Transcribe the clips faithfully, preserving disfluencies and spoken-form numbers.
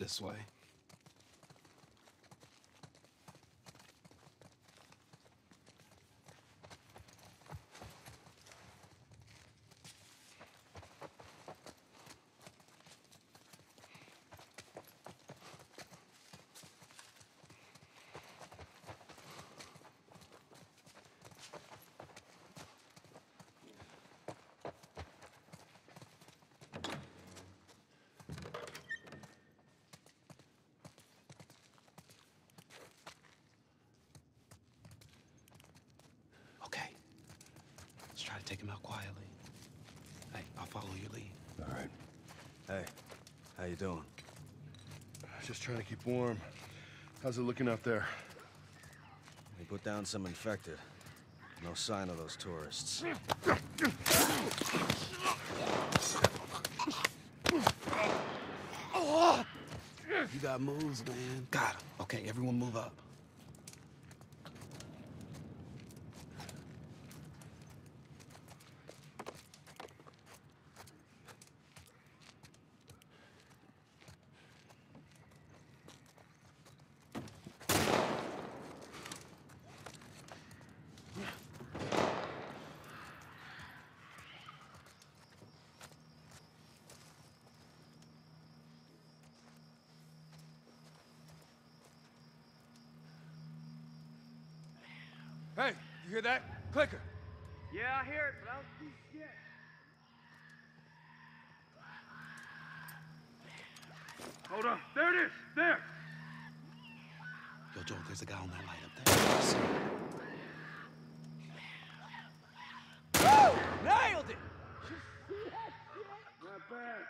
this way. Try to take him out quietly. Hey, I'll follow your lead. All right. Hey, how you doing? Just trying to keep warm. How's it looking out there? We put down some infected. No sign of those tourists. You got moves, man. Got him. Okay, everyone move up. Hey, you hear that? Clicker. Yeah, I hear it, but I don't see shit. Hold on. There it is. There. Yo, Joel, there's a guy on that light up there. Woo! Nailed it! Not bad.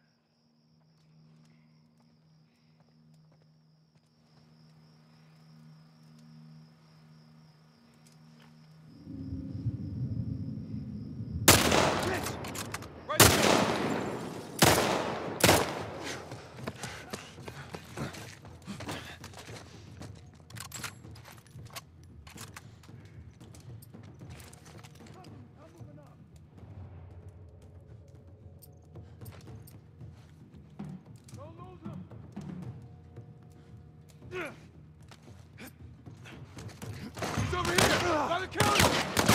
He's over here! By the counter!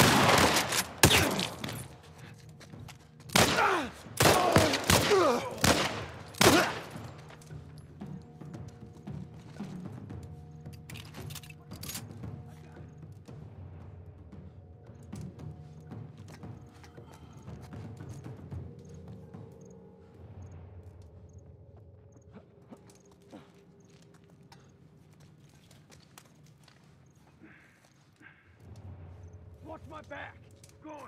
Watch my back! Going!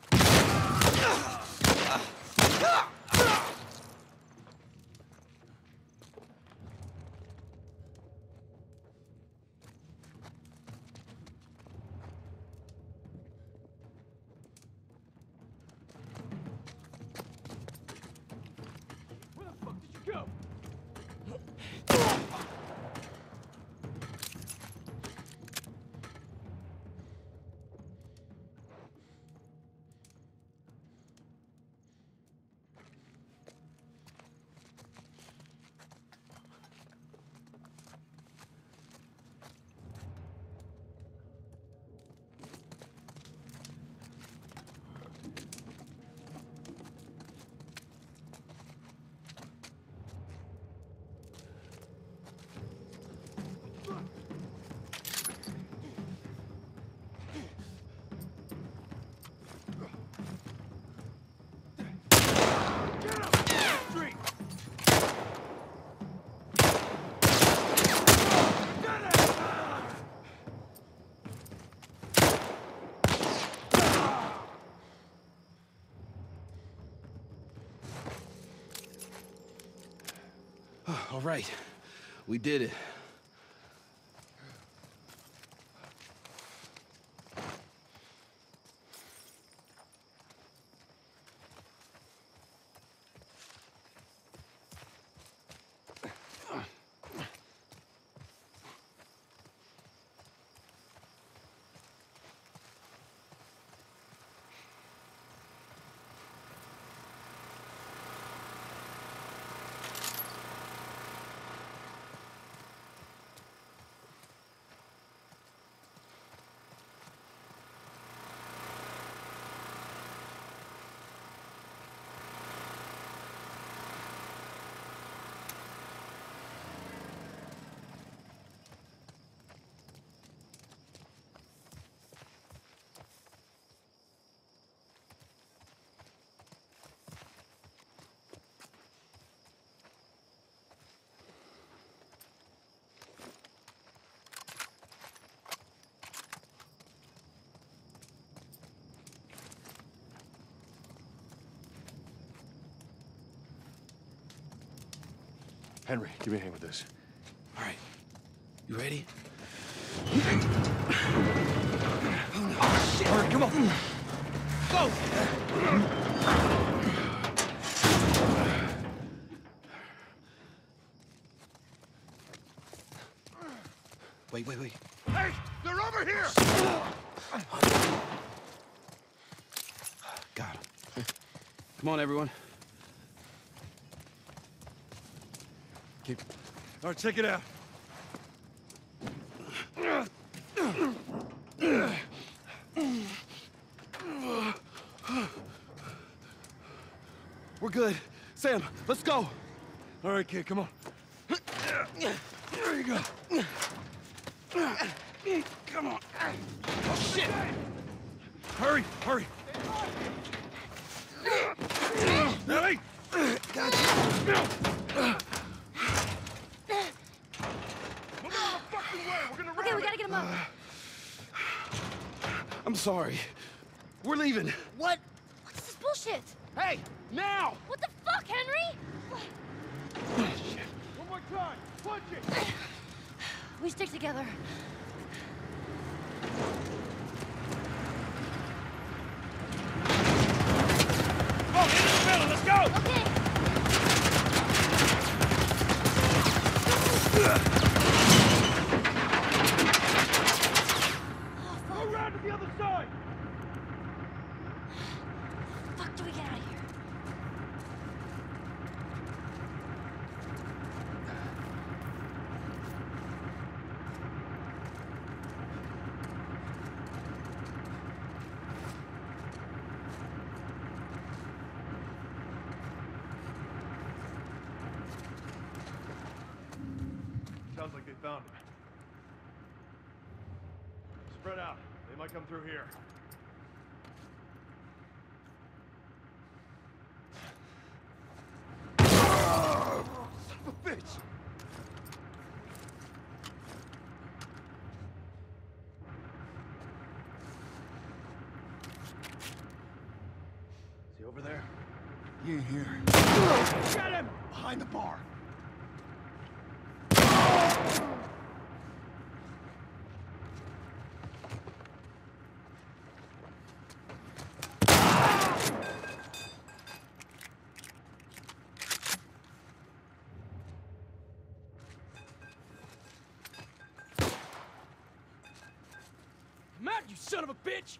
Where the fuck did you go? All right, we did it. Henry, give me a hand with this. All right. You ready? Oh, shit! All right, come on. Go! Wait, wait, wait. Hey, they're over here! Got him. Come on, everyone. Keep... All right, check it out. We're good. Sam, let's go. All right, kid, come on. There you go. Come on. Oh, shit! Hurry, hurry. Hey! Got you. Move out of the fucking way! We're gonna Okay, ram we it. gotta get him up. I'm sorry. We're leaving. What? What's this bullshit? Hey, now! What the fuck, Henry? One more time! Punch it! We stick together. Come on, into the middle, let's go! Okay. Go around to the other side! Fuck, do we get out of here? Sounds like they found him. Spread out. They might come through here. Son of a bitch! Is he over there? He ain't here. Get him! Behind the bar. Matt, you son of a bitch!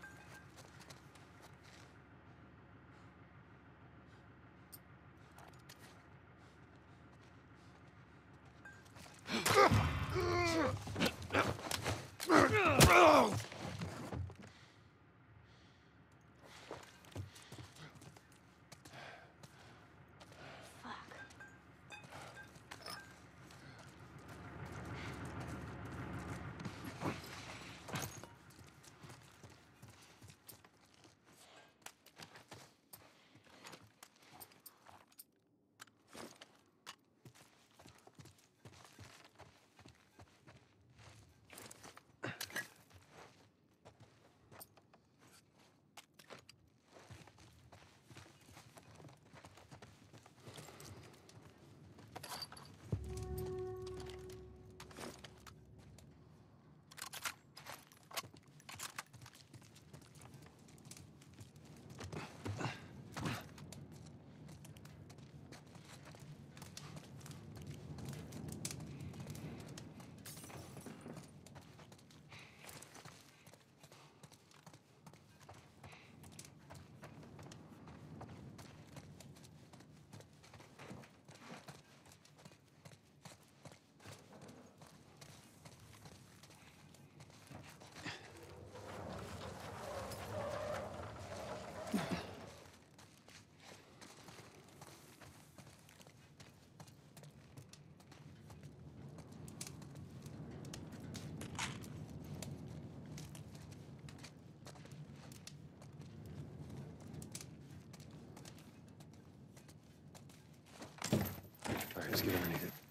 All right, let's get underneath it.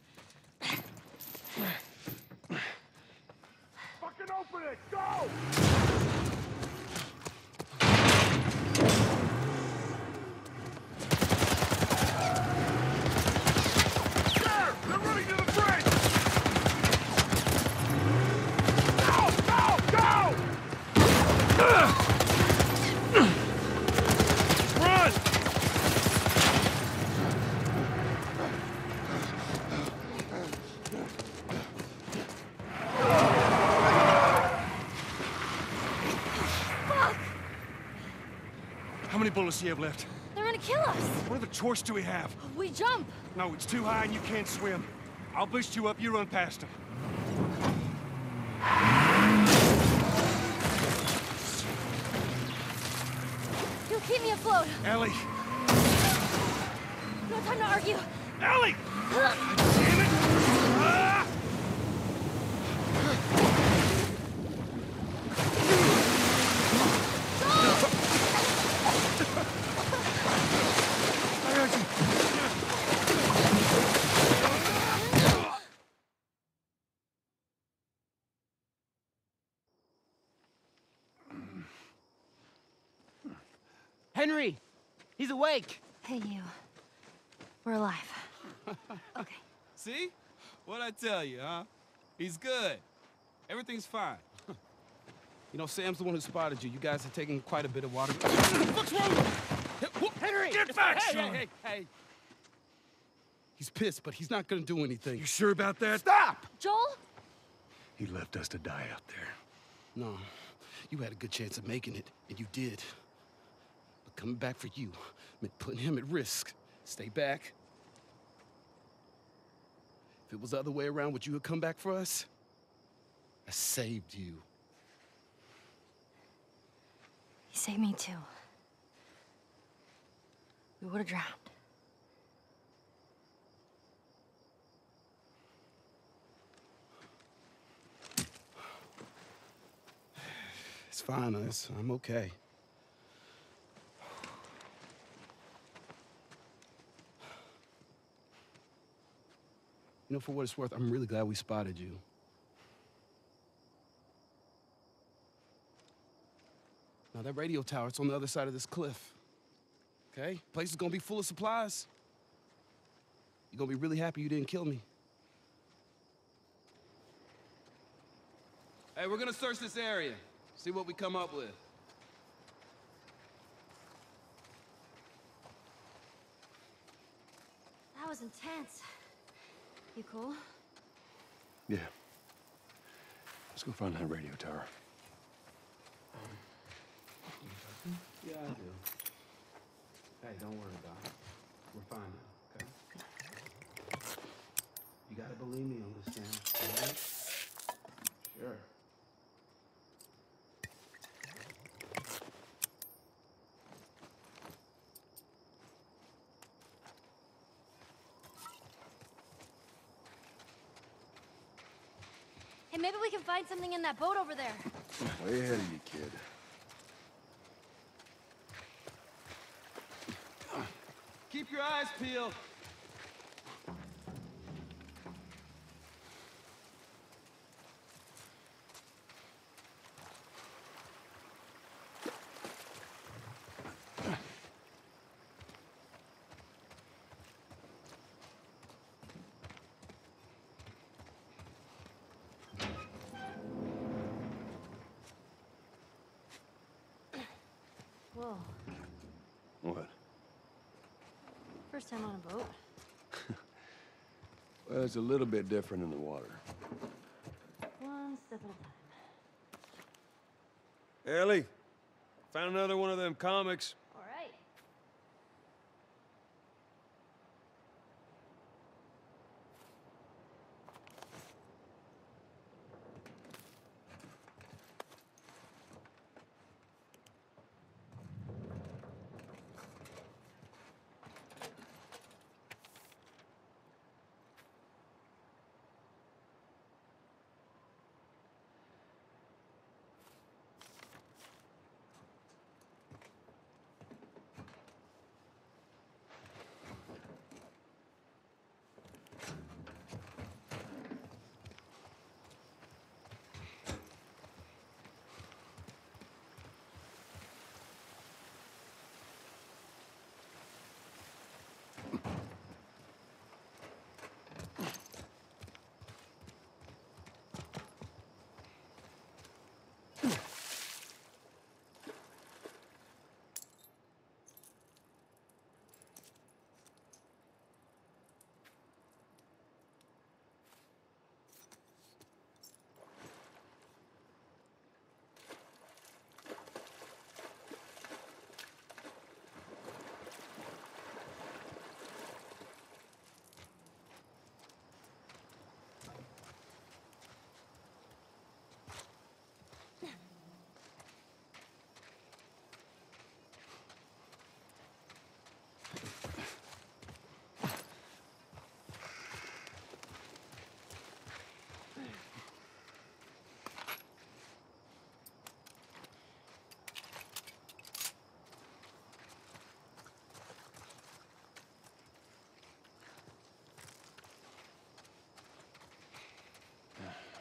Fucking open it! Go! There! They're running bullets do you have left? They're gonna kill us. What other choice do we have? We jump. No, it's too high and you can't swim. I'll boost you up, you run past them. You'll keep me afloat. Ellie! No time to argue. Ellie! Damn it! Ah! I got you. Henry! He's awake! Hey, you. We're alive. Okay. See? What'd I tell you, huh? He's good. Everything's fine. You know, Sam's the one who spotted you. You guys are taking quite a bit of water. What's wrong with you? Henry! Get back, hey, son! hey, hey, hey! He's pissed, but he's not gonna do anything. You sure about that? Stop! Joel? He left us to die out there. No, you had a good chance of making it, and you did. But coming back for you meant putting him at risk. Stay back. If it was the other way around, would you have come back for us? I saved you. He saved me too. We would have drowned. It's fine, us. I'm okay. You know, for what it's worth, I'm really glad we spotted you. Now, that radio tower, it's on the other side of this cliff. Okay? Place is gonna be full of supplies. You're gonna be really happy you didn't kill me. Hey, we're gonna search this area. See what we come up with. That was intense. You cool? Yeah. Let's go find that radio tower. Yeah, I do. Hey, don't worry about it. We're fine now, okay? You gotta believe me on this, Sam, all right? Sure. Hey, maybe we can find something in that boat over there. Way ahead of you, kid. Keep your eyes peeled. Whoa. What? First time on a boat. Well, it's a little bit different in the water. One step at a time. Ellie, found another one of them comics. All right.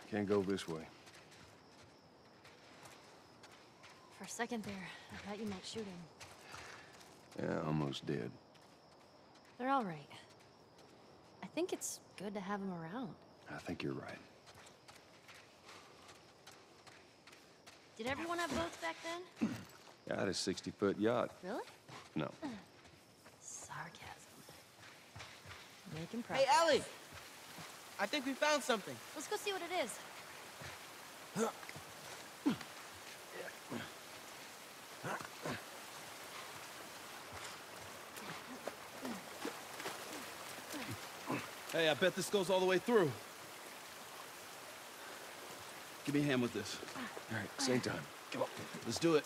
Can't go this way. For a second there, I thought you meant shooting. Yeah, almost dead. They're all right. I think it's good to have them around. I think you're right. Did everyone have boats back then? Yeah, I had a sixty-foot yacht. Really? No. Sarcasm. Making Hey, progress. Ellie! I think we found something. Let's go see what it is. Hey, I bet this goes all the way through. Give me a hand with this. All right, same time. Come on, let's do it.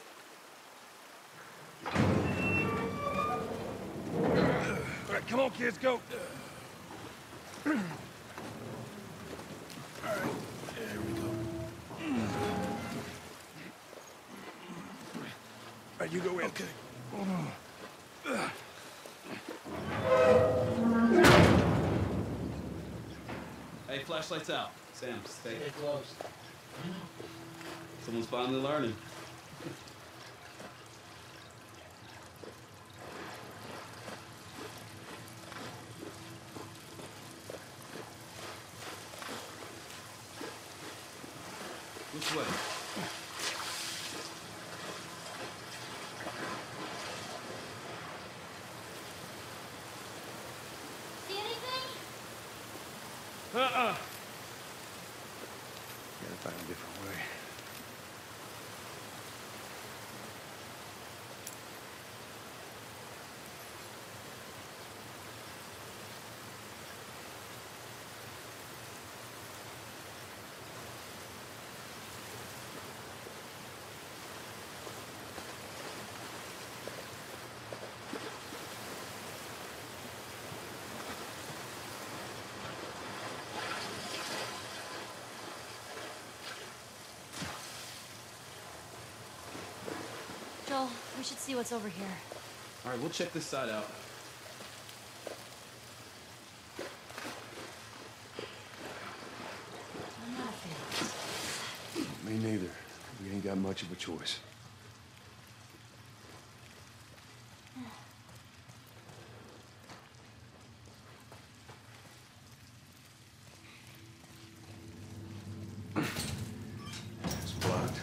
All right, come on, kids, go. All right, there we go. All right, you go in. Okay. Hey, flashlights out. Sam, stay close. Someone's finally learning. Which way? See anything? Uh-uh. Gotta find a different way. Joel, we should see what's over here. All right, we'll check this side out. I'm not a fan of this. Me neither. We ain't got much of a choice. It's blocked.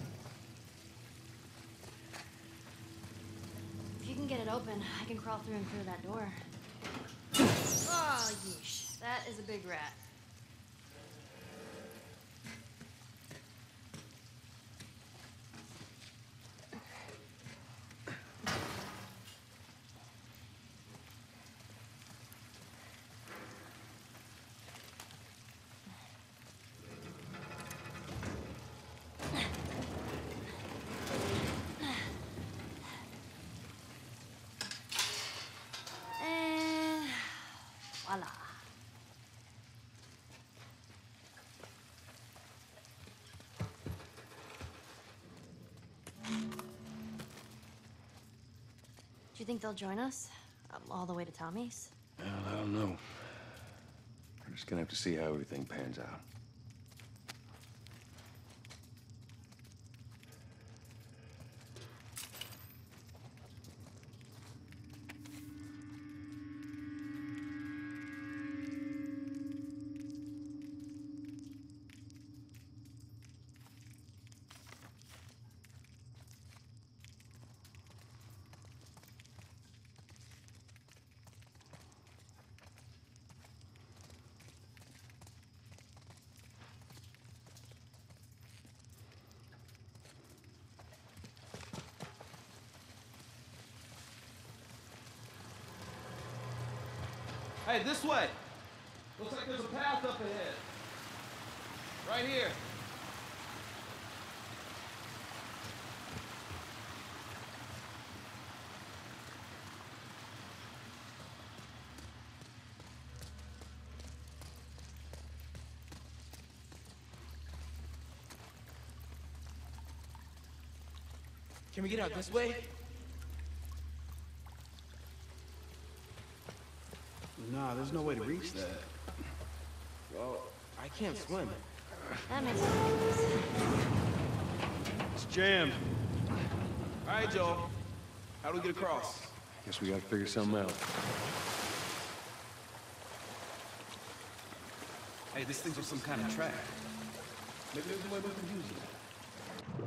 If you can get it open, I can crawl through and clear that door. Oh, yeesh. That is a big rat. And voila. Do you think they'll join us? Um, all the way to Tommy's? Well, I don't know. We're just gonna have to see how everything pans out. Hey, this way. Looks like there's a path up ahead. Right here. Can we get out this way? Nah, there's no way to reach that. Well, I can't swim. That makes sense. It's jammed. All right, Joel. How do we get across? Guess we gotta figure something out. Hey, this thing's on some kind of track. Maybe there's a way we can use it.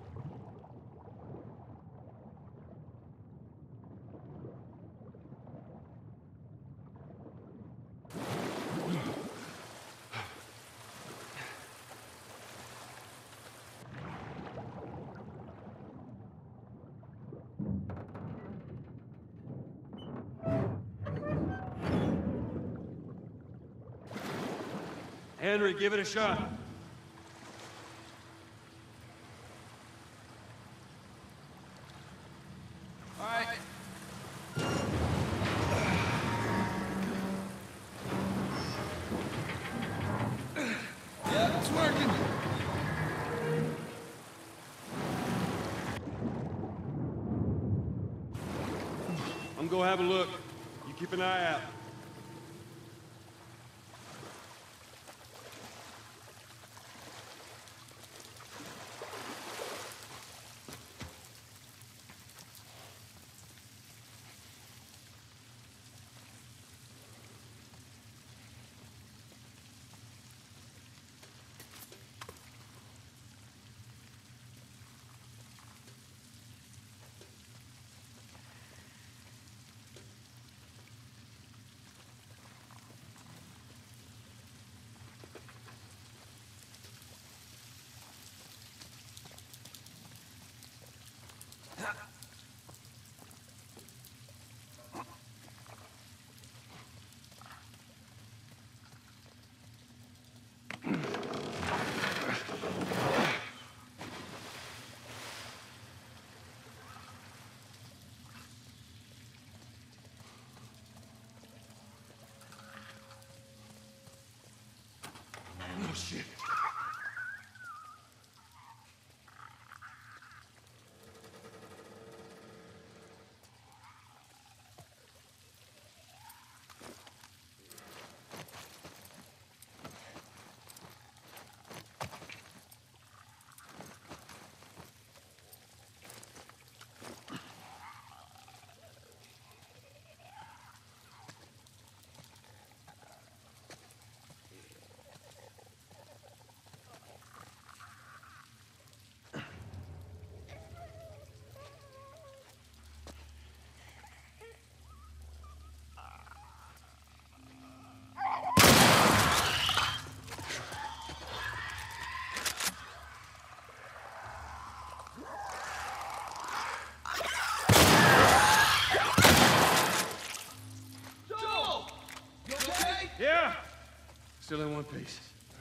Henry, give it a shot. All right. Yeah, it's working. I'm gonna have a look. You keep an eye out. Oh, shit. Still in one piece.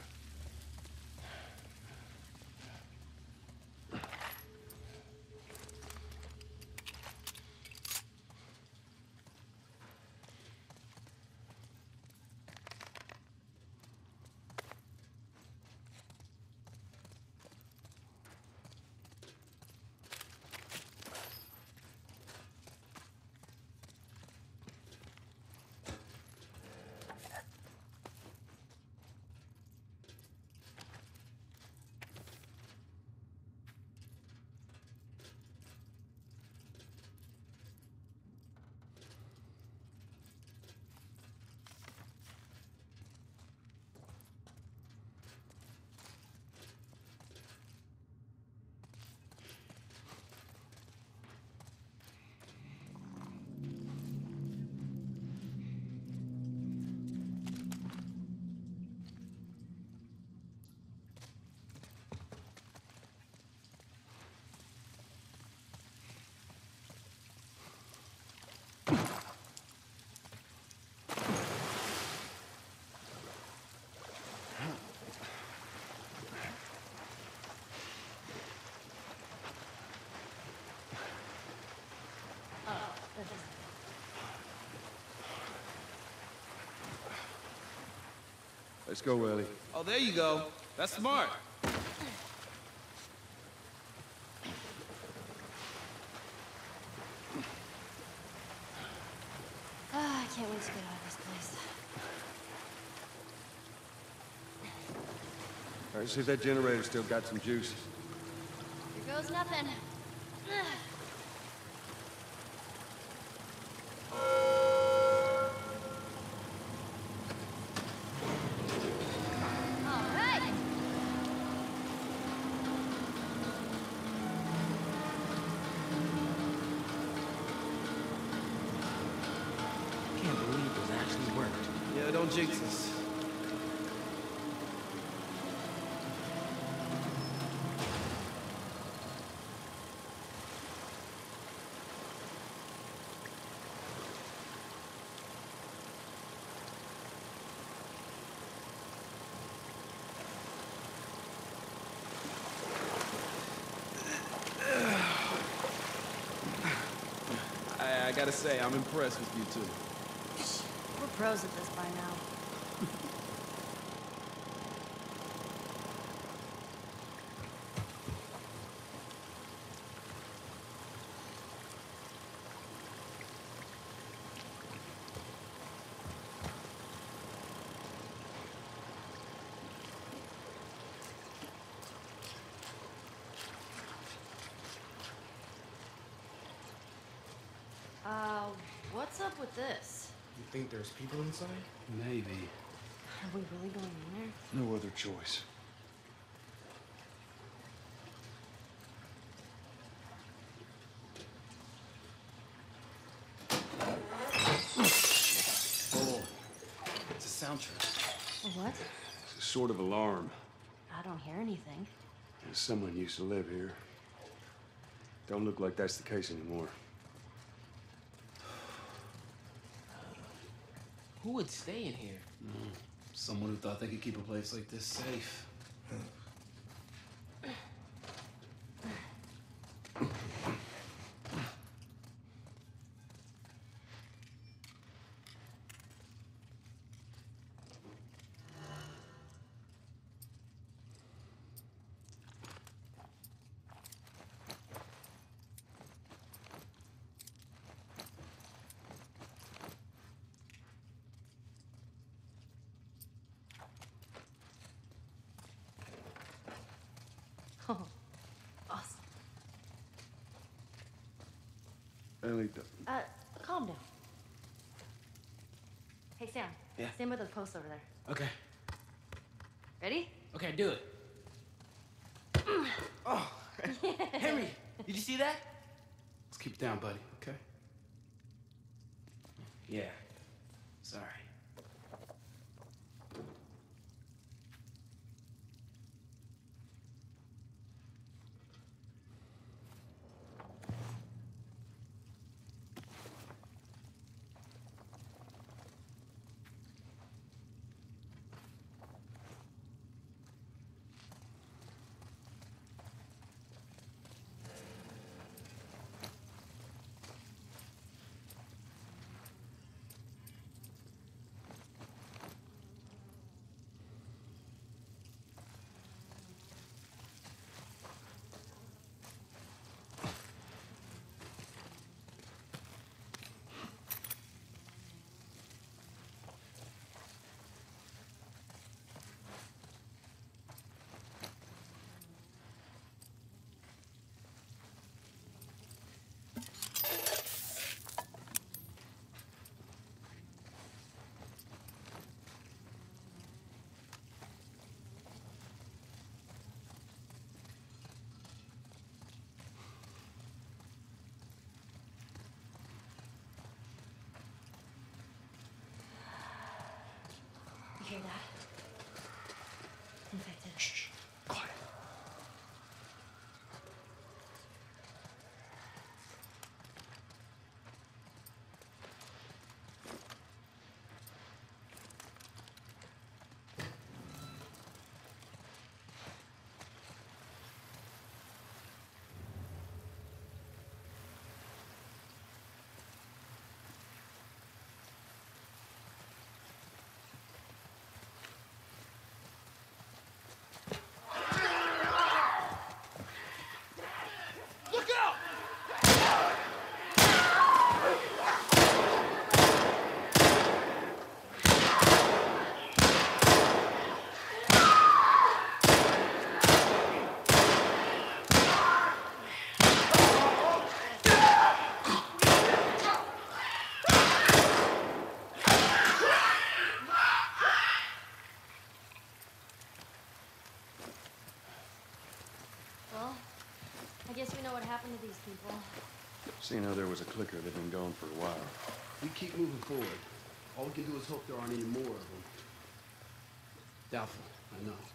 Let's go, Willie. Oh, there you go. That's smart. Ah, I can't wait to get out of this place. All right, see if that generator's still got some juice. Here goes nothing. All right. Can't believe it actually worked. Yeah, don't jinx us. I, I gotta say, I'm impressed with you two. We're pros at this by now. Uh, what's up with this? You think there's people inside? Maybe. Are we really going in there? No other choice. Oh, it's a soundtrack. A what? It's a sort of alarm. I don't hear anything. Someone used to live here. Don't look like that's the case anymore. Who would stay in here? Mm, someone who thought they could keep a place like this safe. Oh, awesome. Ellie, Uh, calm down. Hey, Sam. Yeah? Stand by the post over there. Okay. Ready? Okay, do it. Oh, Henry, did you see that? Let's keep it down, buddy, okay? Yeah. Sorry. happened to these people? Seeing how there was a clicker, they've been gone for a while. We keep moving forward. All we can do is hope there aren't any more of them. Doubtful, I know.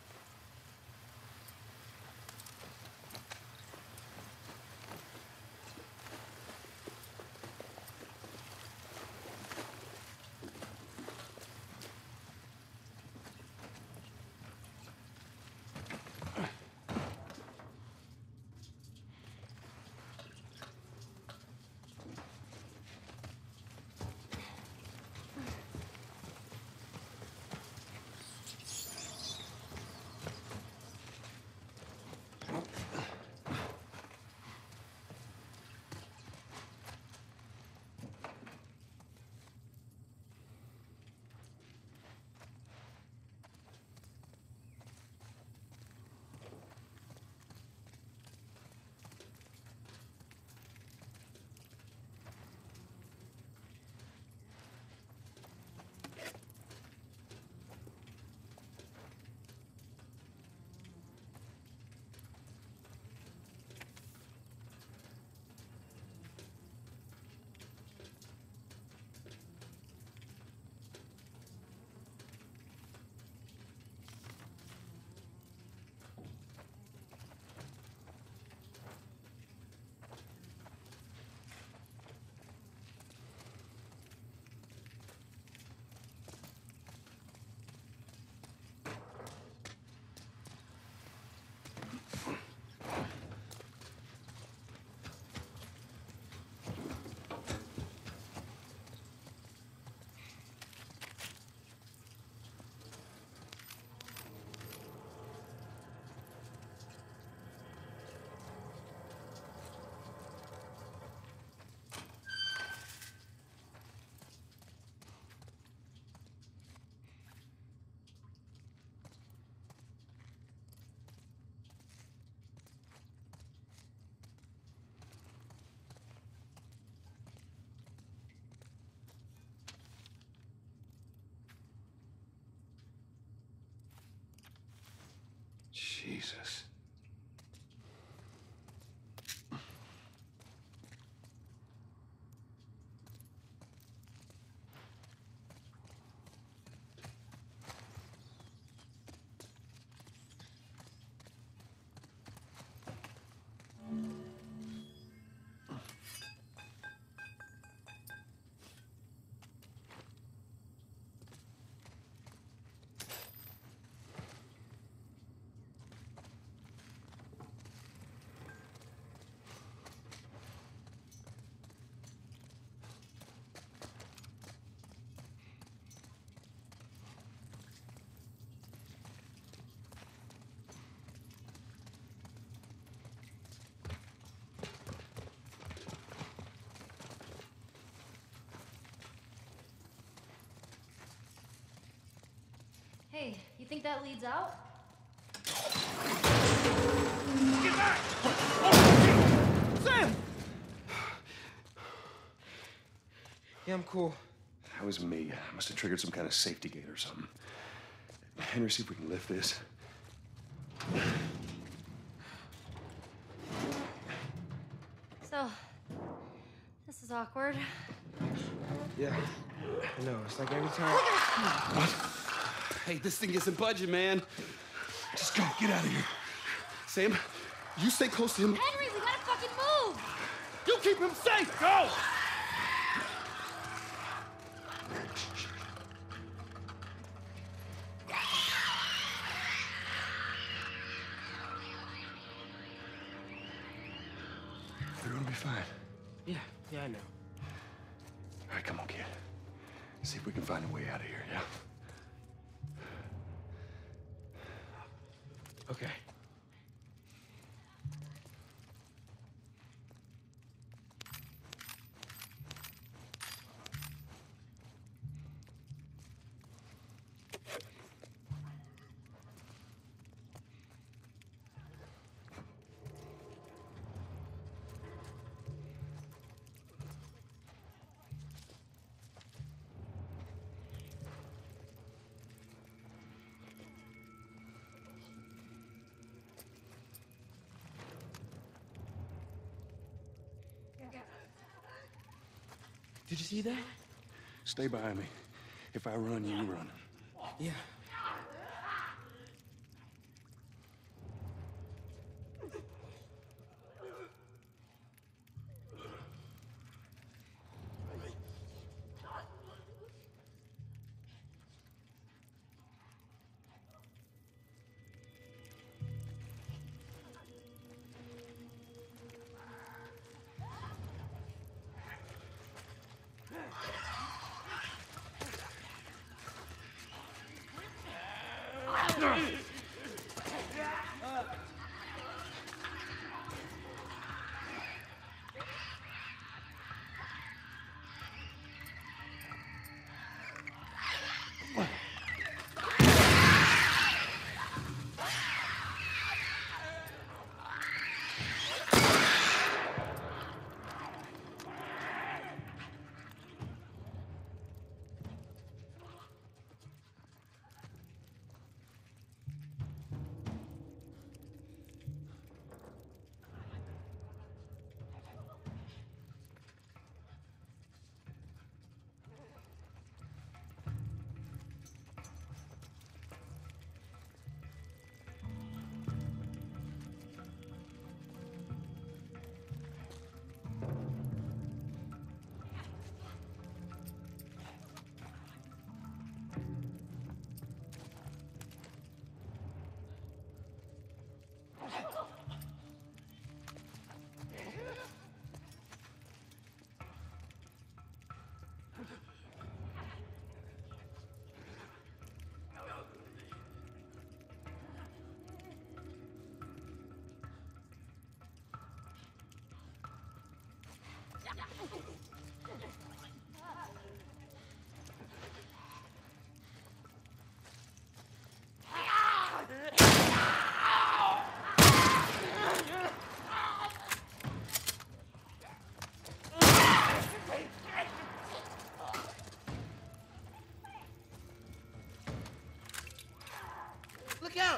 Jesus. Hey, you think that leads out? Get back! Sam! Yeah, I'm cool. That was me. I must have triggered some kind of safety gate or something. Henry, see if we can lift this. So, this is awkward. Yeah, I know. It's like every time. Hey, this thing isn't budging, man. Just go. Get out of here. Sam, you stay close to him. Henry, we gotta fucking move! You keep him safe. Go! We're gonna be fine. Yeah, yeah, I know. All right, come on, kid. See if we can find a way out of here, yeah? Okay. Did you see that? Stay behind me. If I run, you run. Yeah. Look out!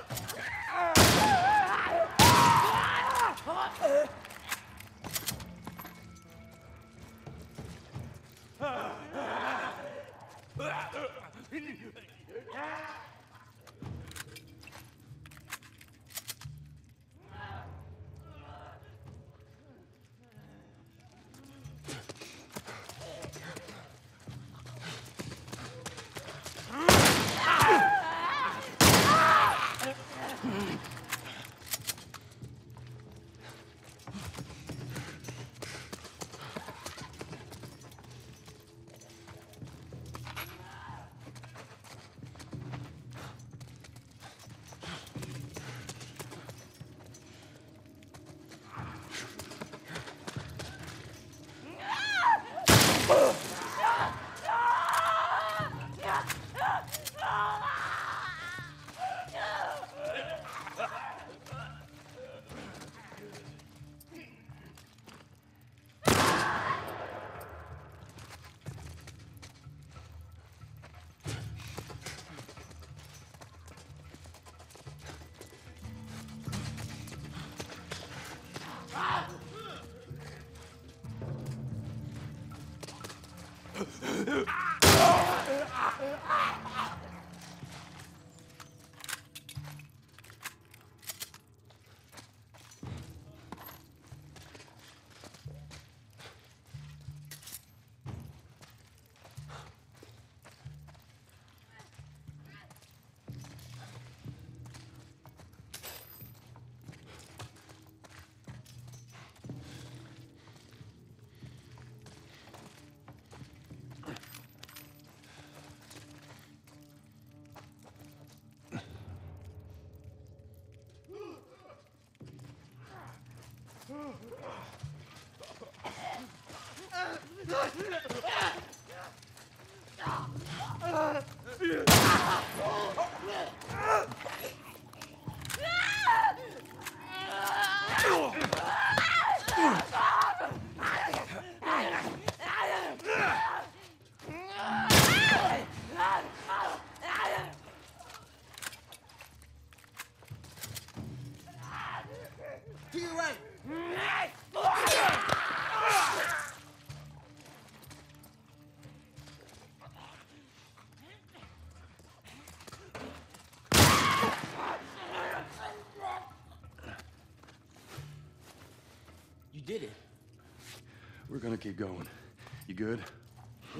did it. We're gonna keep going. You good? Yeah.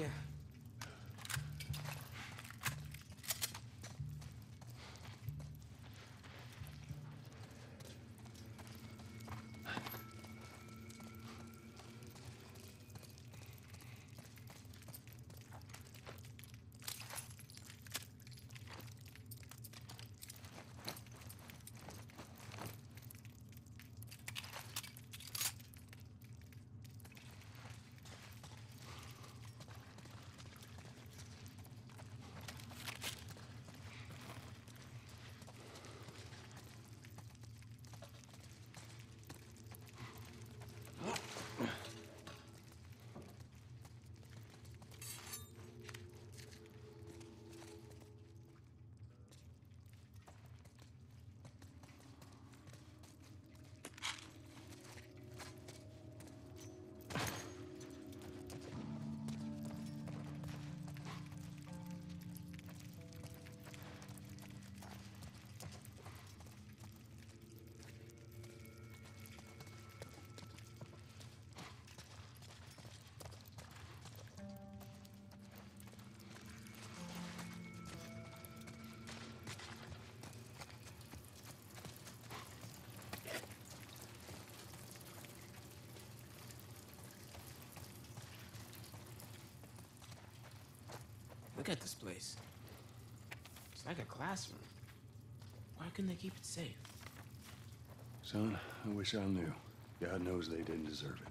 Look at this place. It's like a classroom. Why couldn't they keep it safe? Son, I wish I knew. God knows they didn't deserve it.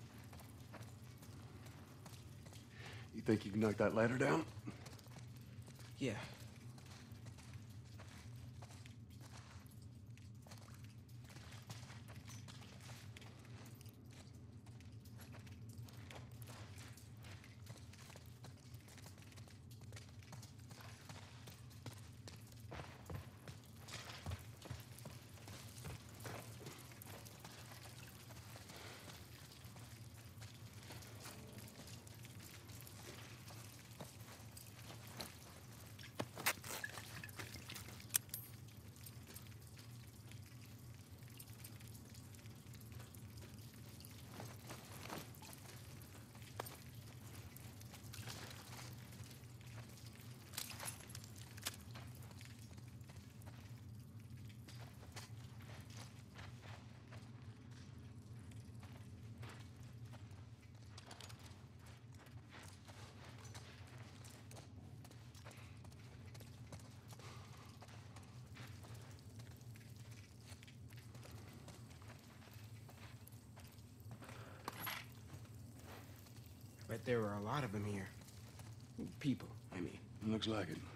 You think you can knock that ladder down? Yeah. Bet there were a lot of them here. People, I mean. Looks like it.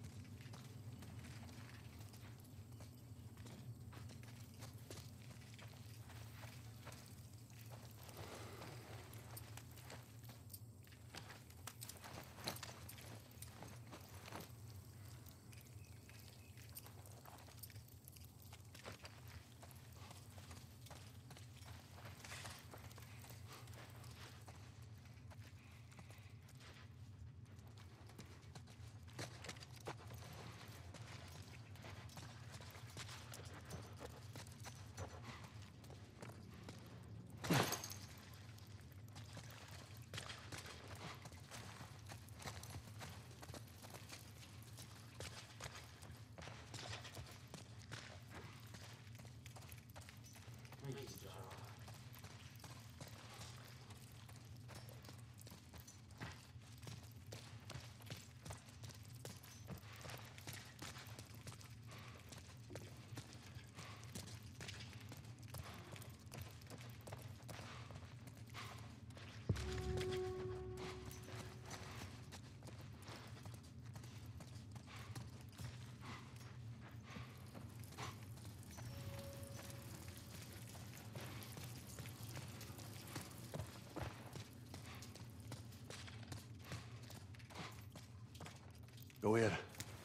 Go ahead.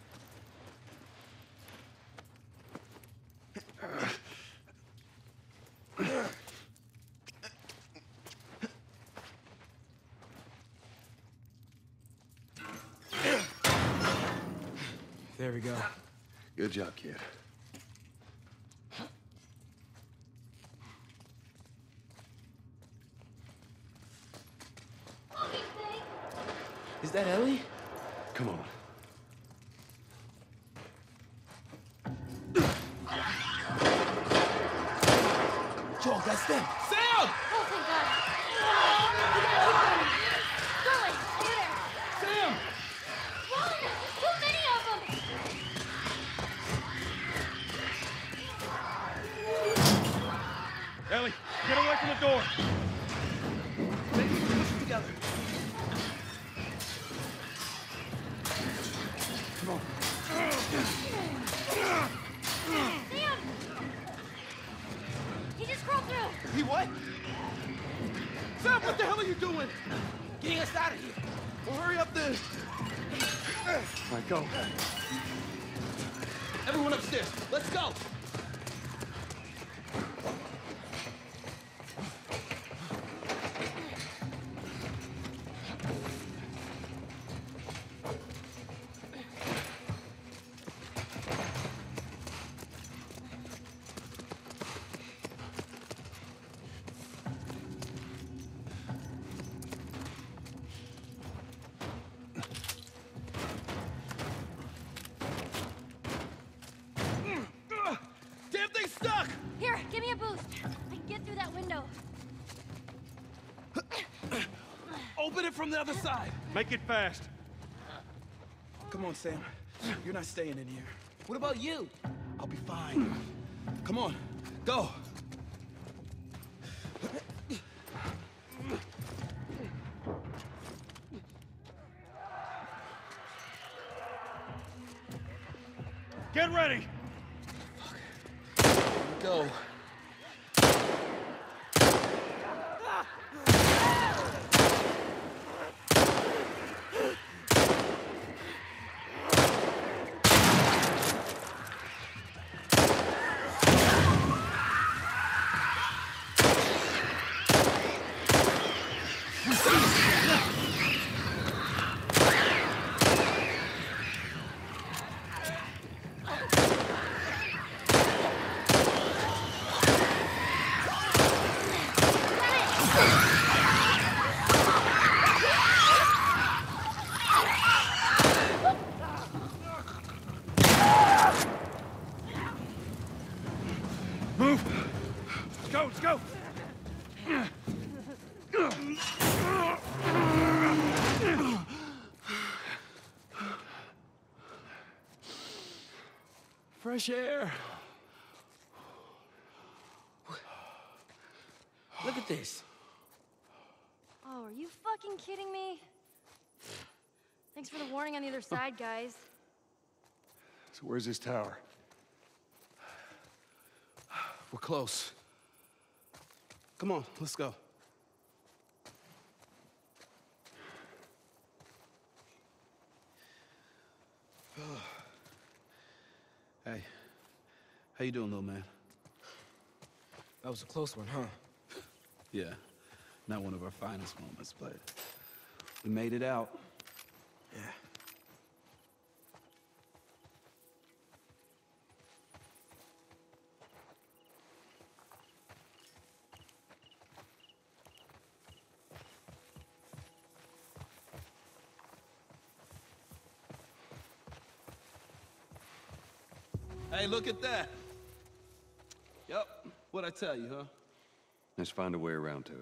There we go. Good job, kid. Is that Ellie? Come on. Joel, that's them. Sam! Oh, thank God. We gotta keep going. Sterling, over there. Sam! Run! Too many of them! Ellie, get away from the door. Maybe we can push it together. Come on. Sam! He just crawled through. He what? Sam, what the hell are you doing? Getting us out of here. Well, hurry up then. All right, go. Everyone upstairs. Let's go. Damn thing's stuck! Here, give me a boost. I can get through that window. Open it from the other side. Make it fast. Come on, Sam. You're not staying in here. What about you? I'll be fine. Come on, go. Get ready. Go. Move. Let's go, let's go. Fresh air. Look at this. Oh, are you fucking kidding me? Thanks for the warning on the other side, guys. So where's this tower? We're close. Come on, let's go. Hey, how you doing, little man? That was a close one, huh? Yeah, not one of our finest moments, but we made it out. Yeah. Hey, look at that. Yep, what'd I tell you, huh? Let's find a way around to it.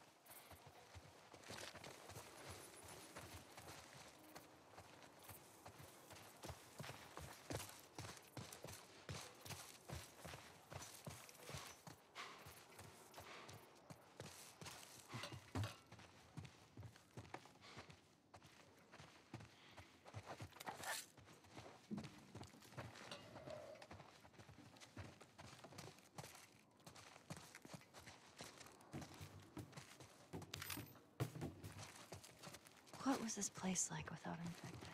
What was this place like without infected?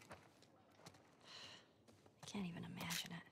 I can't even imagine it.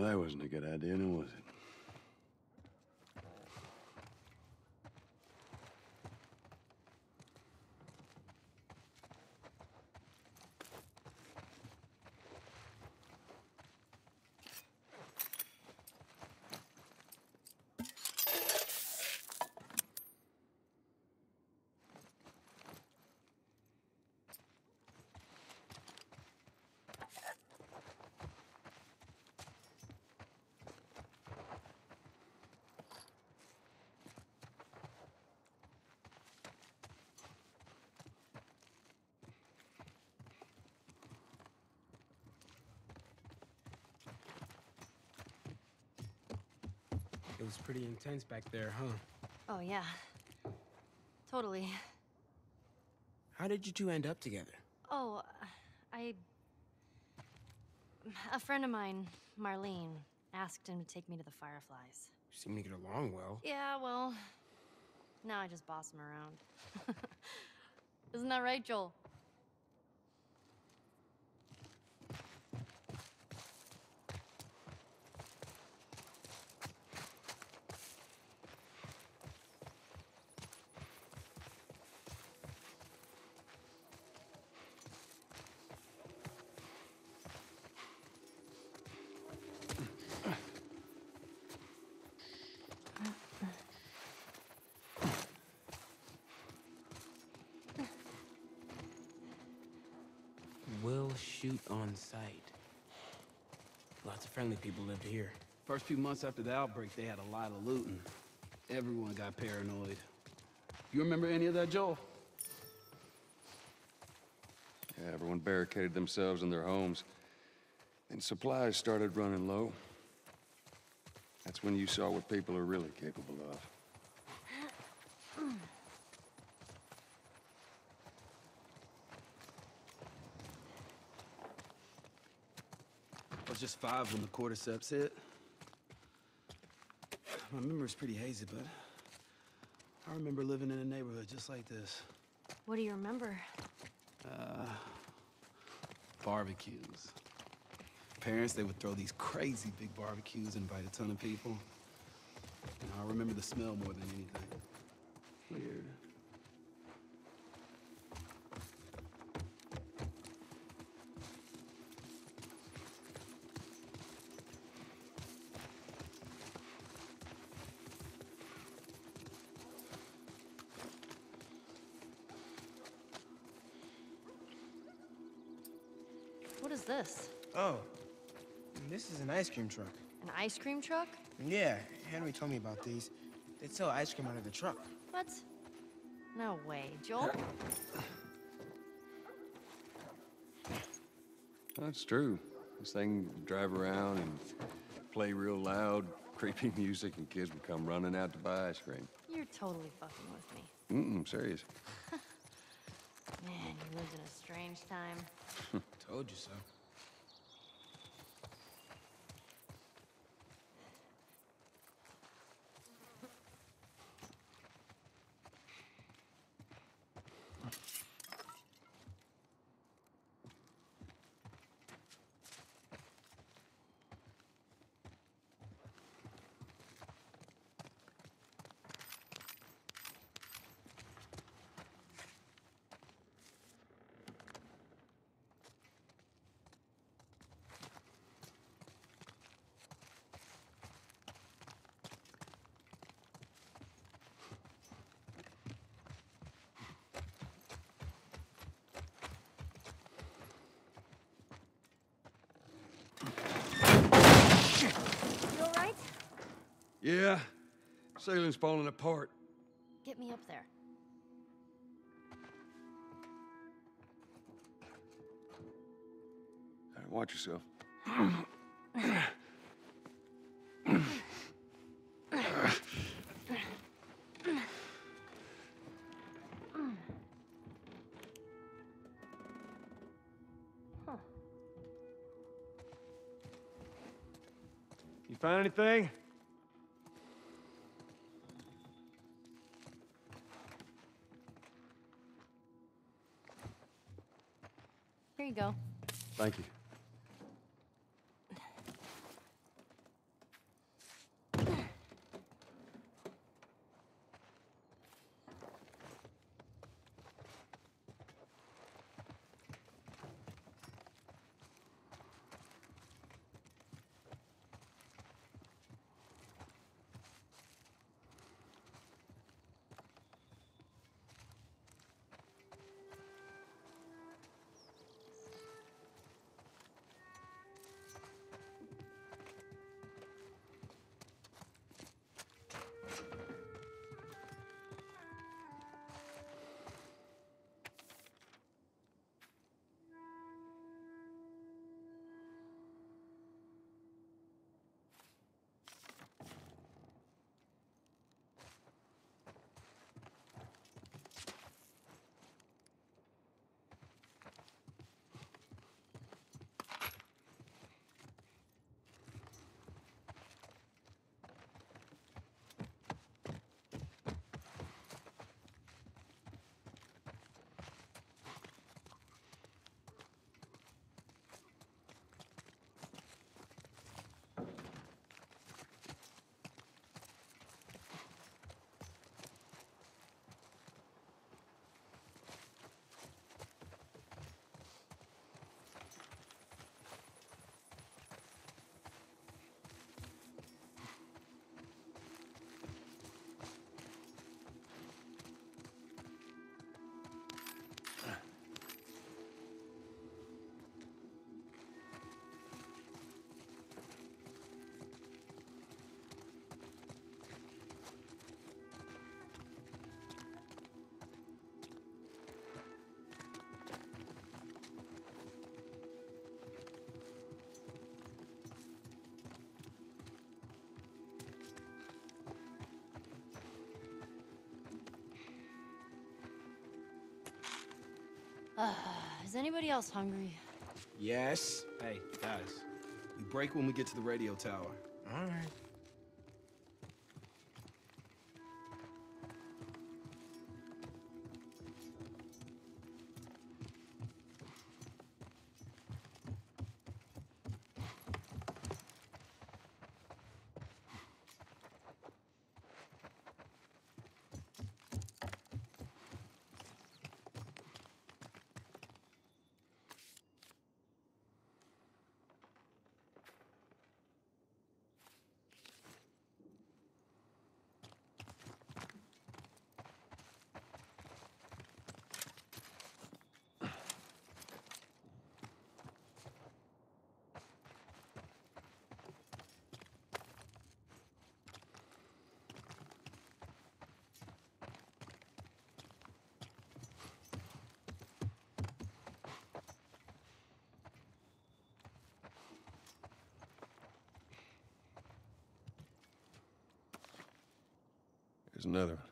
that wasn't a good idea, now was it? It was pretty intense back there, huh? Oh, yeah. Totally. How did you two end up together? Oh, I... A friend of mine, Marlene, asked him to take me to the Fireflies. You seem to get along well. Yeah, well... Now I just boss him around. Isn't that right, Joel? We'll shoot on sight. Lots of friendly people lived here. First few months after the outbreak, they had a lot of looting. Everyone got paranoid. You remember any of that, Joel? Yeah, everyone barricaded themselves in their homes. And supplies started running low. That's when you saw what people are really capable of. I was just five when the cordyceps hit. My memory's pretty hazy, but I remember living in a neighborhood just like this. What do you remember? Uh, barbecues. Parents, they would throw these crazy big barbecues, invite a ton of people. You know, I remember the smell more than anything. Weird. What is this? Oh, this is an ice cream truck. An ice cream truck? Yeah, Henry told me about these. They sell ice cream out of the truck. What? No way. Joel? That's true. This thing would drive around and play real loud, creepy music, and kids would come running out to buy ice cream. You're totally fucking with me. Mm-mm, serious. Man, you lived in a strange time. Told you so. You all right? Yeah, ceiling's falling apart. Get me up there. All right, watch yourself. You find anything? Here you go. Thank you. Uh, is anybody else hungry? Yes. Hey, guys. We break when we get to the radio tower. All right. Here's another one.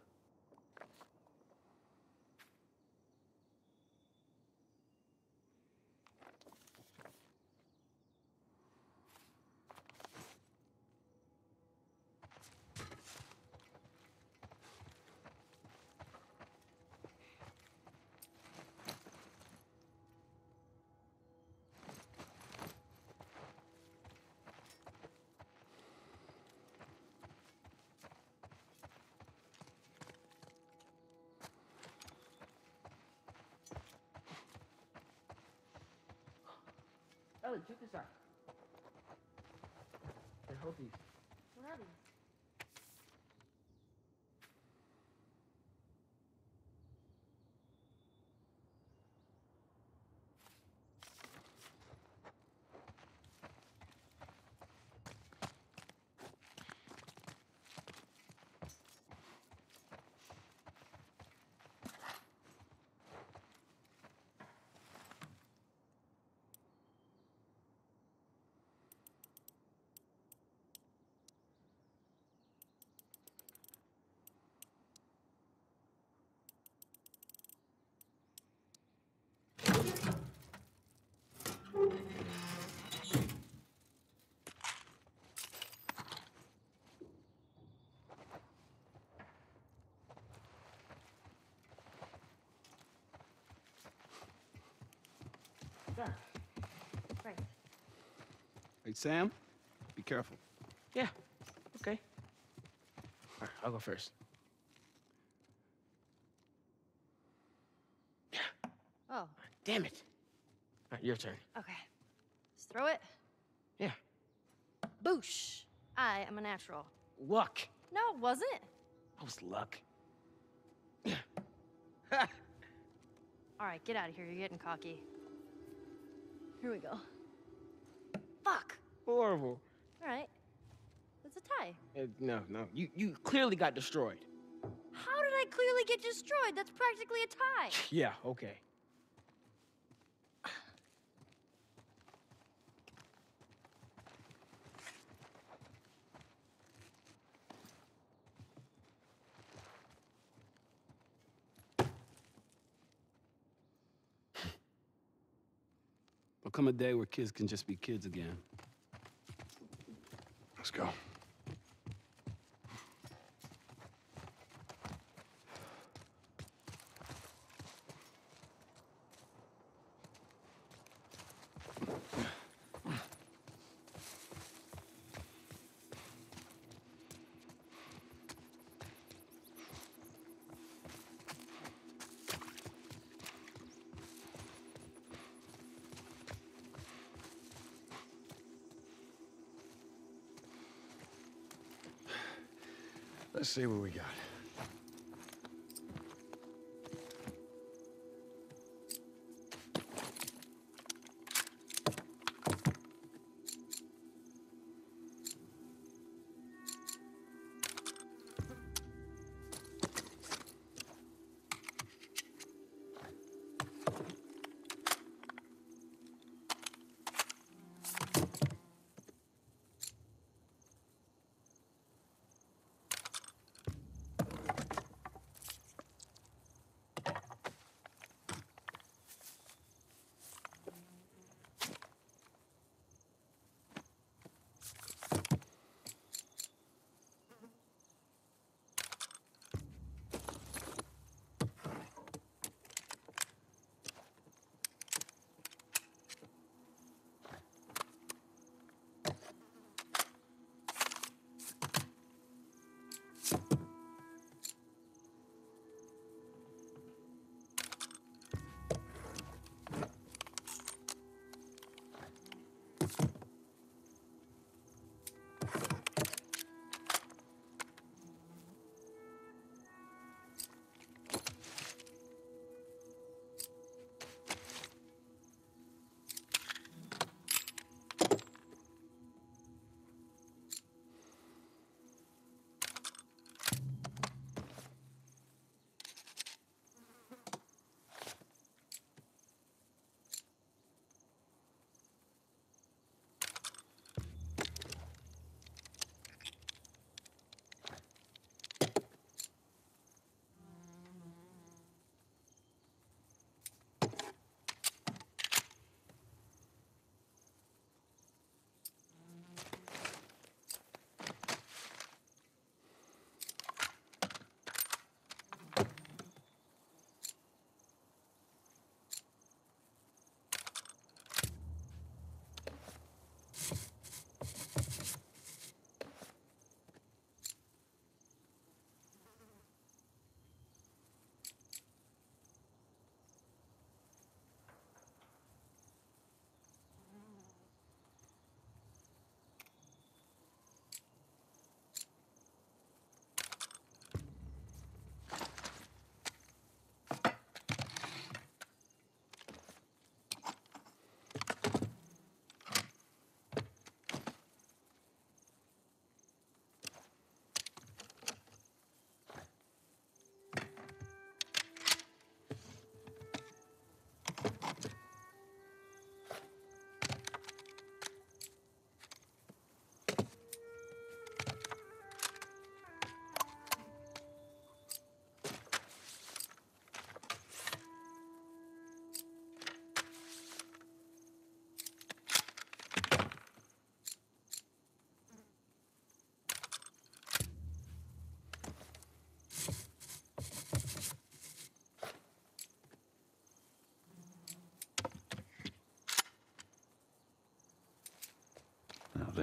Ellie, check this out. Hey, hold these. What are these? Yeah. Right. Hey, Sam, be careful. Yeah. Okay. All right, I'll go first. Oh, Damn it. All right, your turn. okay. Just throw it. Yeah. Boosh. I am a natural. Luck. No, it wasn't. That was luck. All right, get out of here. You're getting cocky. Here we go. Fuck. Horrible. All right. It's a tie. Uh, no, no. You you clearly got destroyed. How did I clearly get destroyed? That's practically a tie. Yeah, okay. There'll come a day where kids can just be kids again. Let's go. Let's see what we got.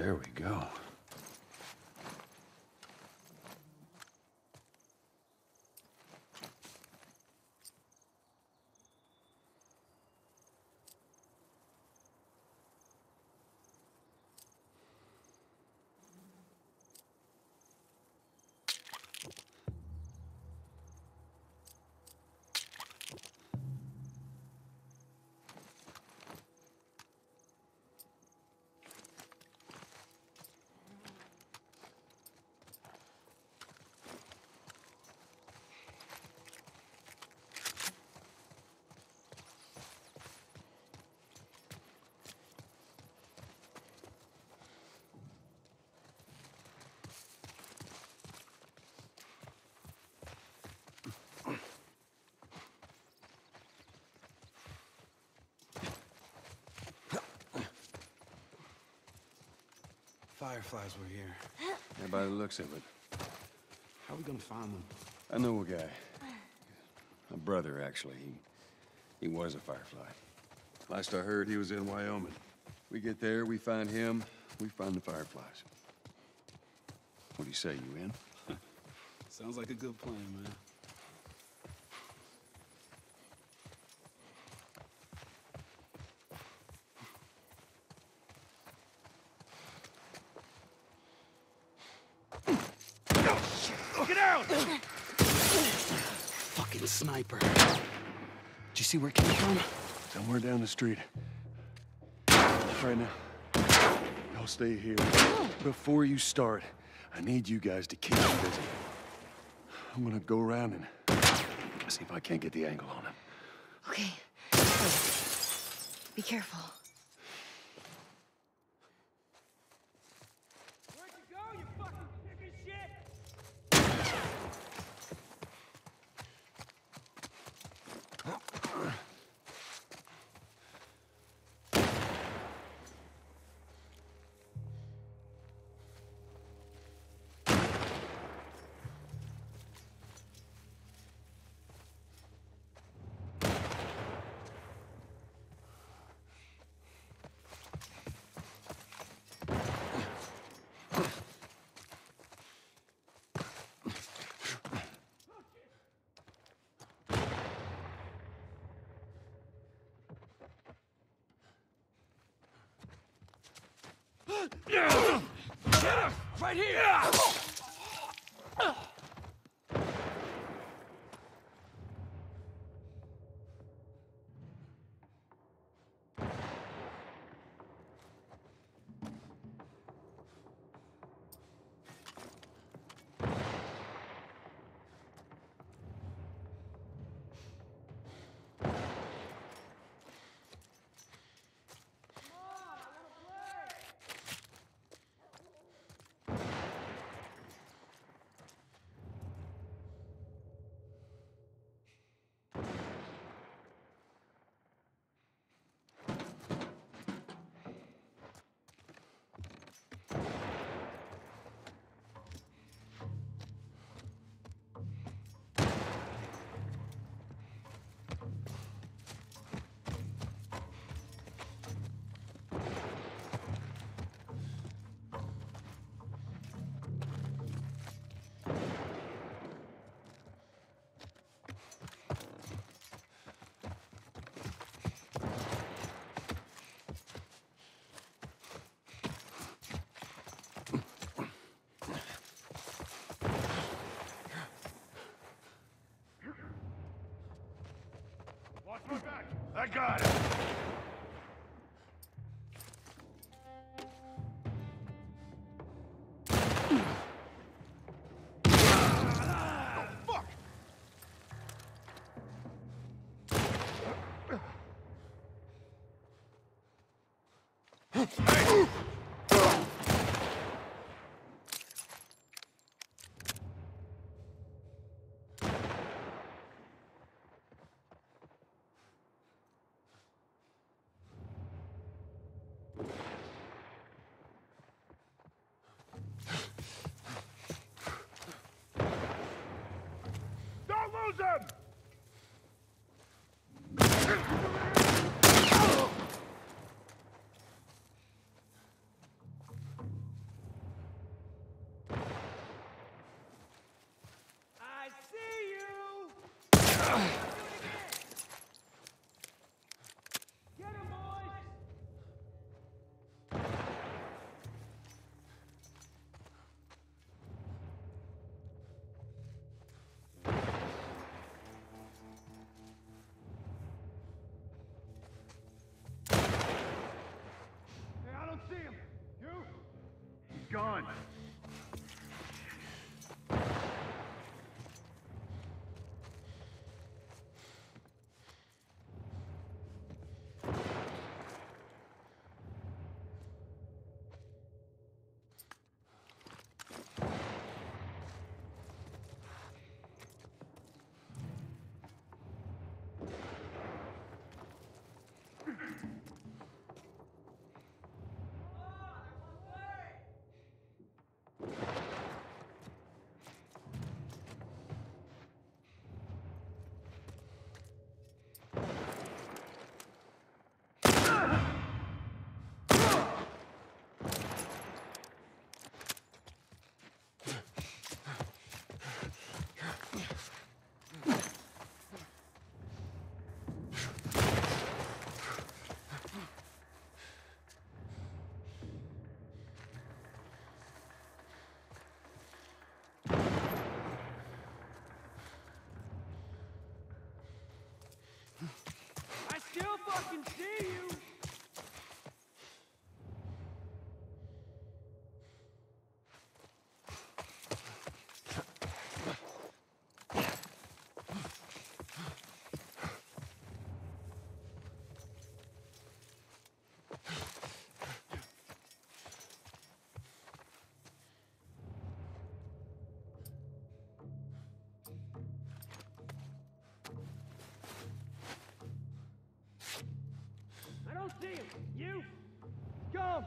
There we go. Fireflies were here. Yeah, by the looks of it. How are we gonna find them? I know a guy. A brother, actually. He, he was a Firefly. Last I heard, he was in Wyoming. We get there, we find him, we find the Fireflies. What do you say, you in? Sounds like a good plan, man. Get out! Fucking sniper. Did you see where it came from? Somewhere down the street. Right now, y'all stay here. Before you start, I need you guys to keep me busy. I'm gonna go around and see if I can't get the angle on him. Okay. Be careful. Where'd you go, you fucking chicken shit? Get him! Right here! Watch my back! I got it! Don't lose him! gun! I still fucking see you! I don't see him. You? Come!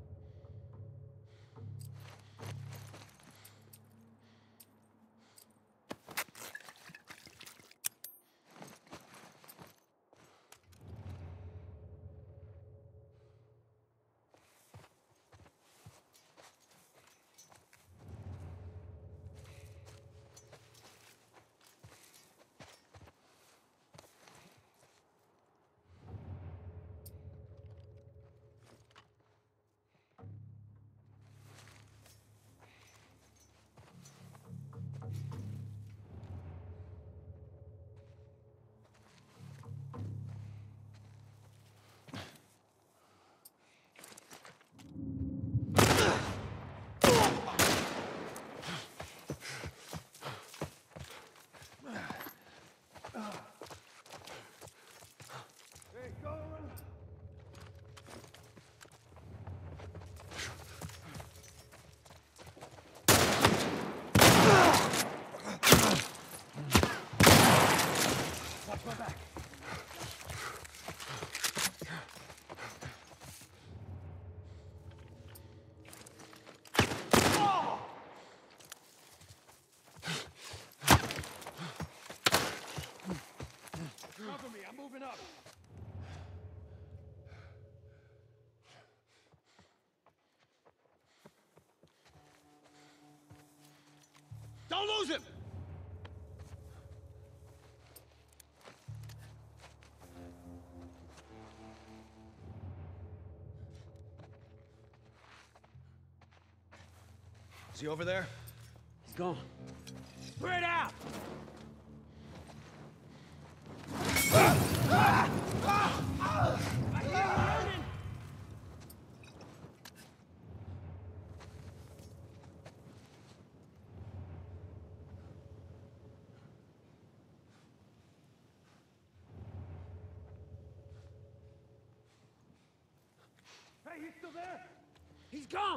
Cover me, I'm moving up. Don't lose him! Is he over there? He's gone. Spread out! Hey, he's still there? He's gone!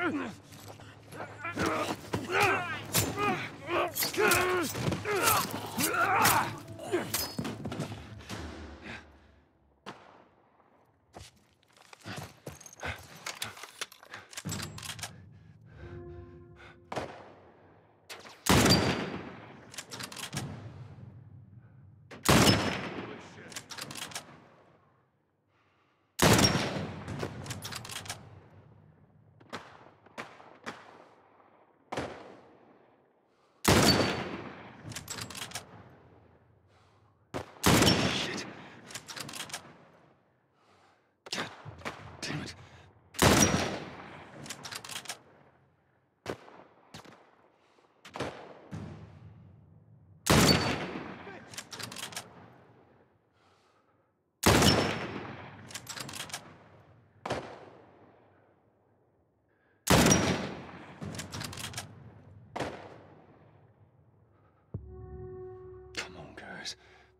Come on, guys.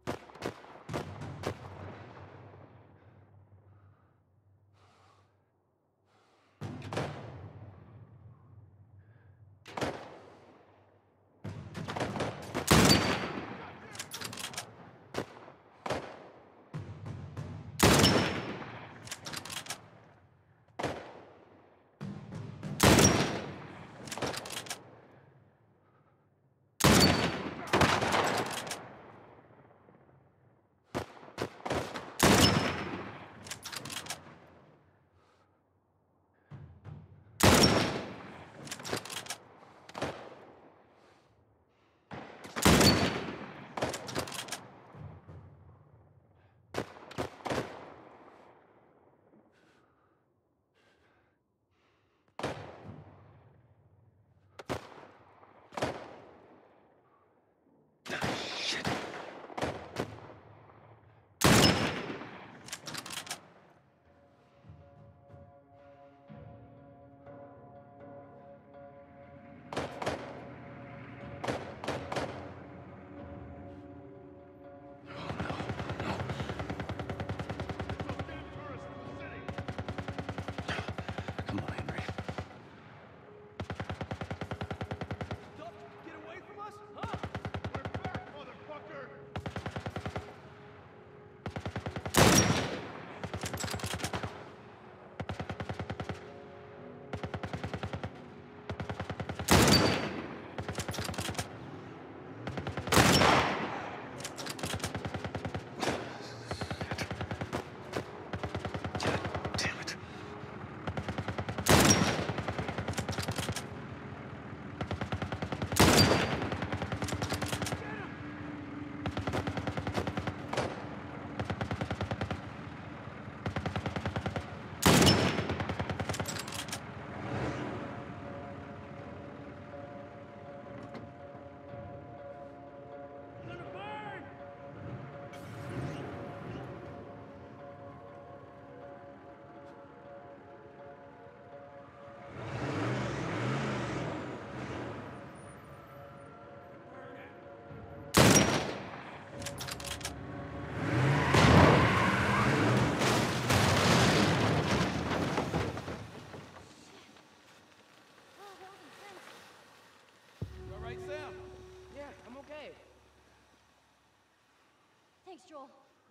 Thanks, Joel.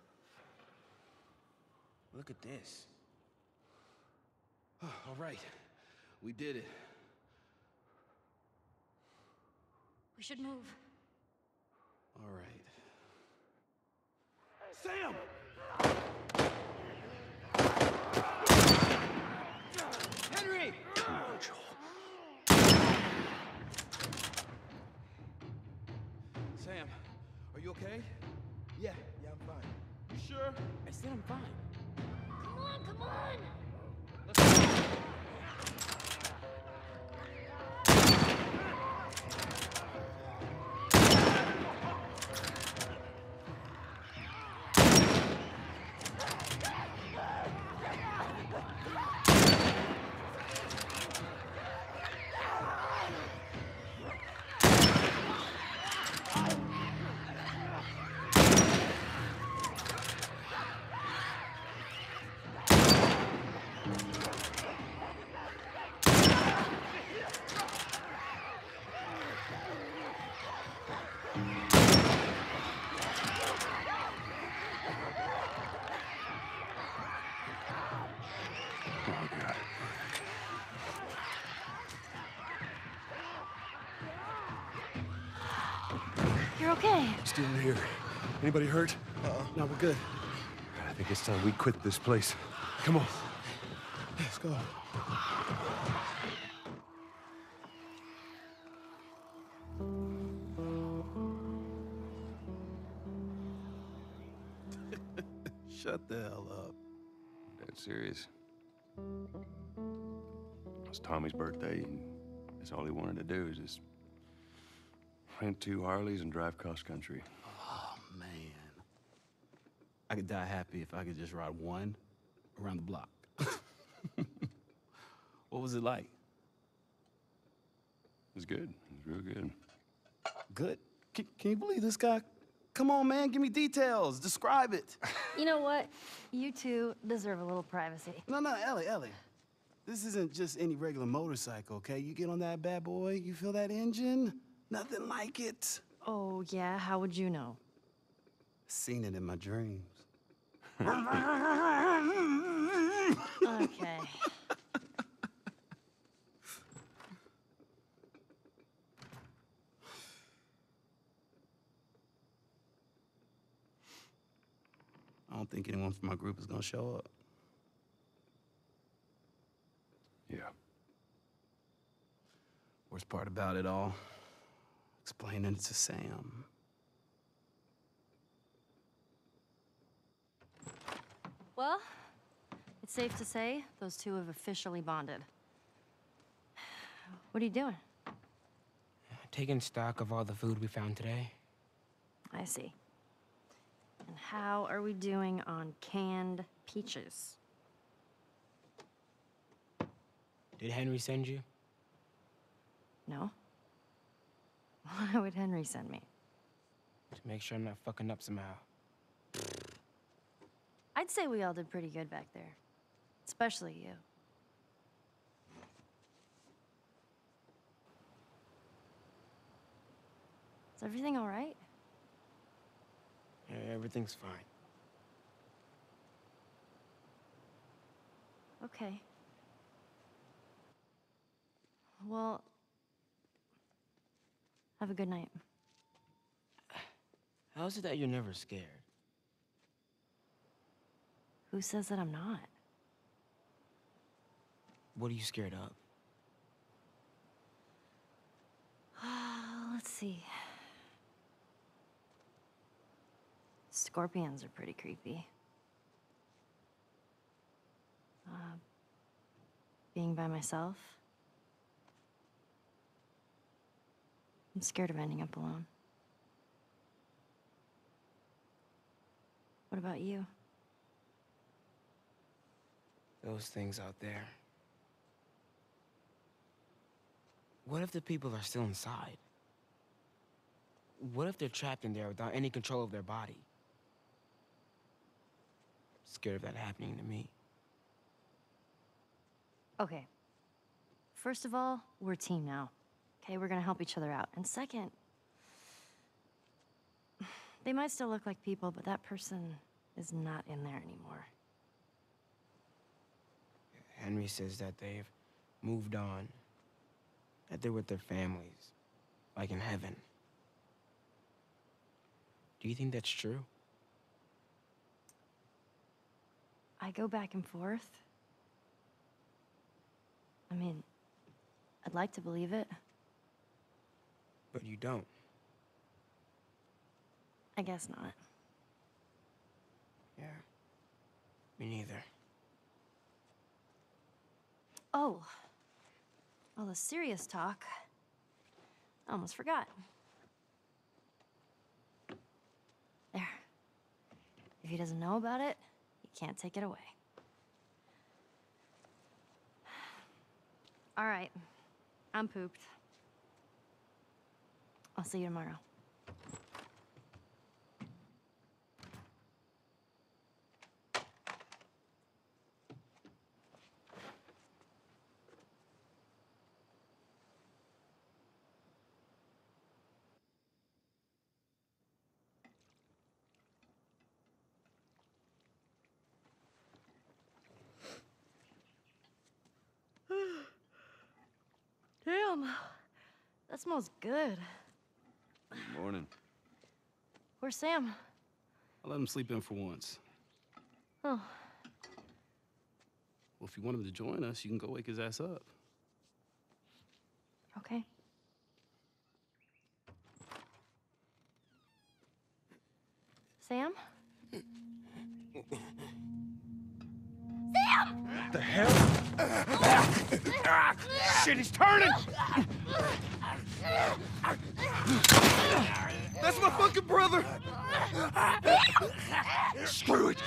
Look at this. All right. We did it. We should move. All right. Sam! Henry! Sam, are you okay? Yeah, yeah, I'm fine. You sure? I said I'm fine. Come on, come on! Let's go. okay. Still here. Anybody hurt? Uh-uh. No, we're good. I think it's time we quit this place. Come on. Let's go. Shut the hell up. Dead serious. It's Tommy's birthday, and that's all he wanted to do is just rent two Harleys and drive cross country. Oh, man. I could die happy if I could just ride one around the block. What was it like? It was good. It was real good. Good? Can, can you believe this guy? Come on, man, give me details. Describe it. You know what? You two deserve a little privacy. No, no, Ellie, Ellie. This isn't just any regular motorcycle, okay? You get on that bad boy, you feel that engine? Nothing like it. Oh, yeah? How would you know? Seen it in my dreams. Okay. I don't think anyone from my group is gonna show up. Yeah. Worst part about it all, explaining it to Sam. Well, it's safe to say those two have officially bonded. What are you doing? Taking stock of all the food we found today. I see. And how are we doing on canned peaches? Did Henry send you? No? Why would Henry send me? To make sure I'm not fucking up somehow. I'd say we all did pretty good back there. Especially you. Is everything all right? Yeah, everything's fine. Okay. Well, have a good night. How is it that you're never scared? Who says that I'm not? What are you scared of? Let's see. Scorpions are pretty creepy. Uh, being by myself. I'm scared of ending up alone. What about you? Those things out there. What if the people are still inside? What if they're trapped in there without any control of their body? Scared of that happening to me. Okay. First of all, we're a team now. Okay, we're gonna help each other out. And second, they might still look like people, but that person is not in there anymore. Henry says that they've moved on. That they're with their families, like in heaven. Do you think that's true? I go back and forth. I mean, I'd like to believe it. But you don't. I guess not. Yeah. Me neither. Oh. All the serious talk. I almost forgot. There. If he doesn't know about it, he can't take it away. All right. I'm pooped. I'll see you tomorrow. Damn, that smells good. Good morning. Where's Sam? I let him sleep in for once. Oh. Well, if you want him to join us, you can go wake his ass up. Okay. Sam? Sam! The hell? Shit, he's turning! That's my fucking brother! Screw it!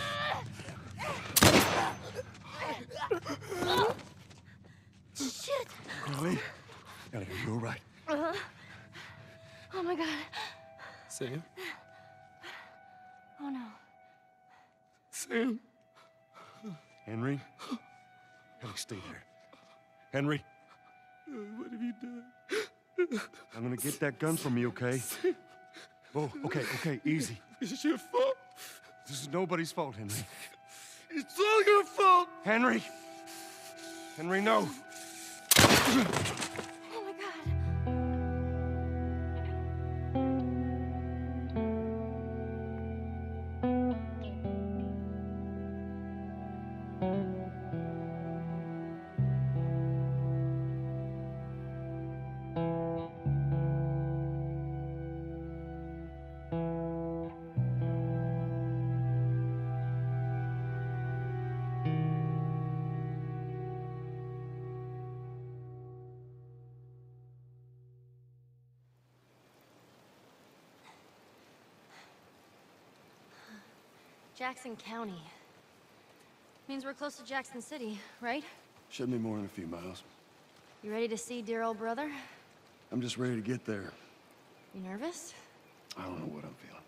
Shit! Ellie? Ellie, are you all right? Uh-huh. Oh my god. Sam? Oh no. Sam? Henry? Ellie, stay there. Henry? What have you done? I'm gonna get that gun from you, okay? Oh, okay, okay, easy. It's your fault. This is nobody's fault, Henry. It's all your fault. Henry! Henry, no! Oh my god. Jackson County. Means we're close to Jackson City, right? Should be more than a few miles. You ready to see dear old brother? I'm just ready to get there. You nervous? I don't know what I'm feeling.